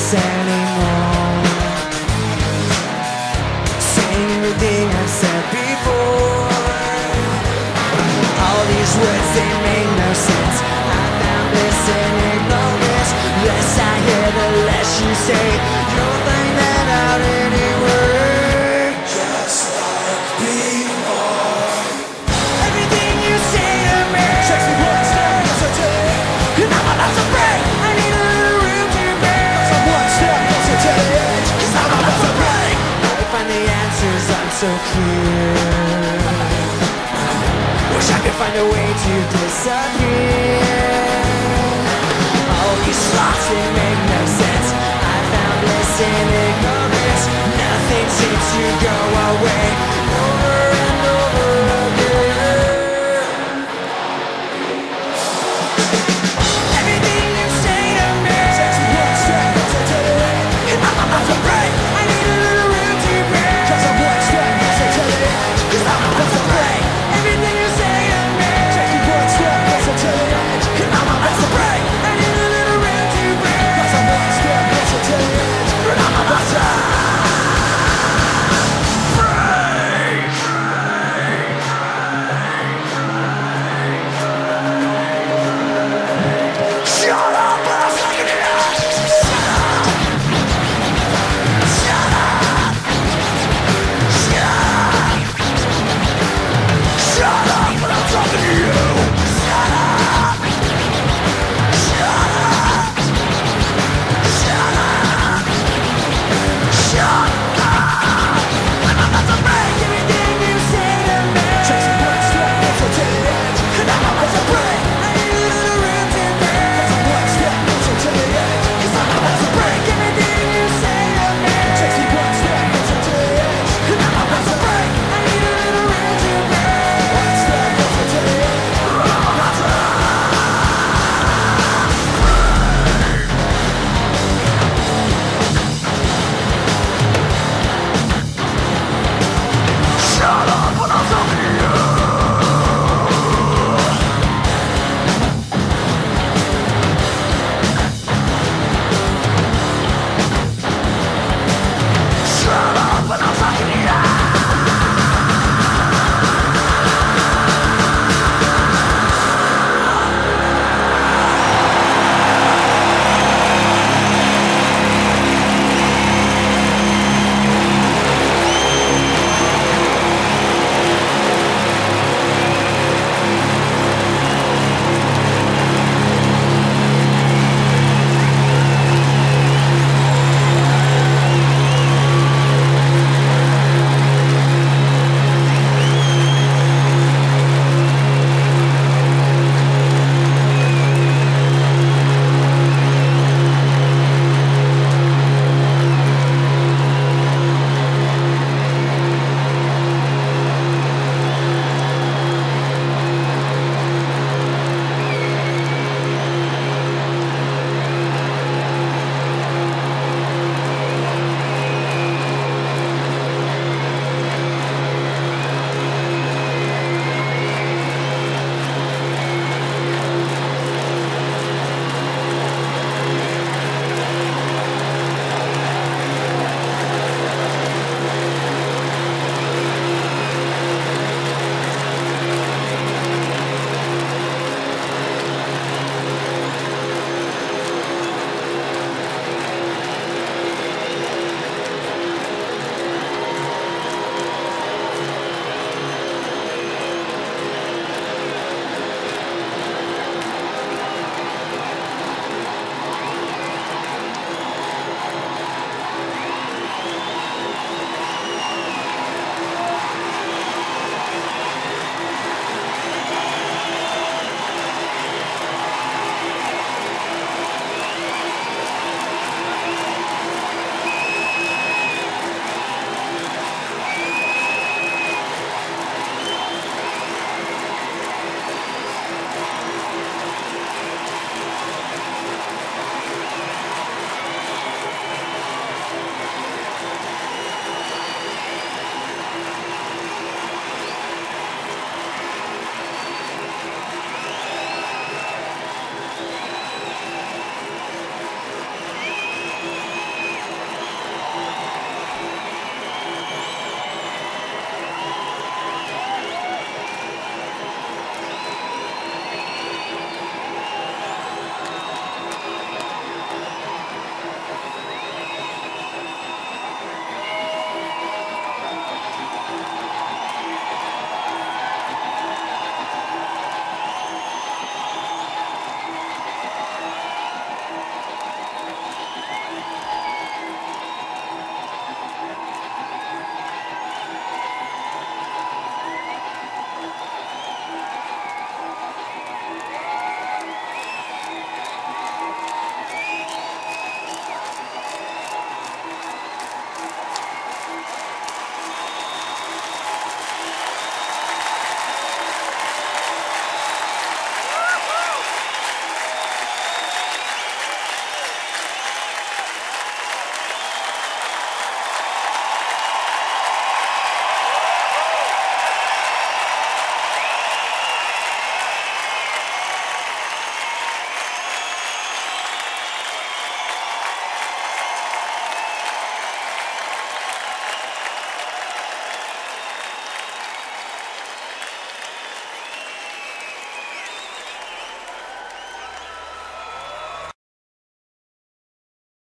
this anymore. Saying everything I've said before. All these words, they make no sense. I found this in ignorance. Less I hear, the less you say. You'll find that out anyway. Just like before. Everything you say to me Takes me one step closer to it. and I'm about to break. I need a little room to break. So one step closer to the edge. 'Cause I'm about to break. I find the answers aren't so clear. Wish I could find a way to disappear. All these thoughts, they make no sense. I found bliss in ignorance. Nothing seems to go away.